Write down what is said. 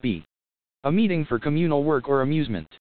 B. A meeting for communal work or amusement.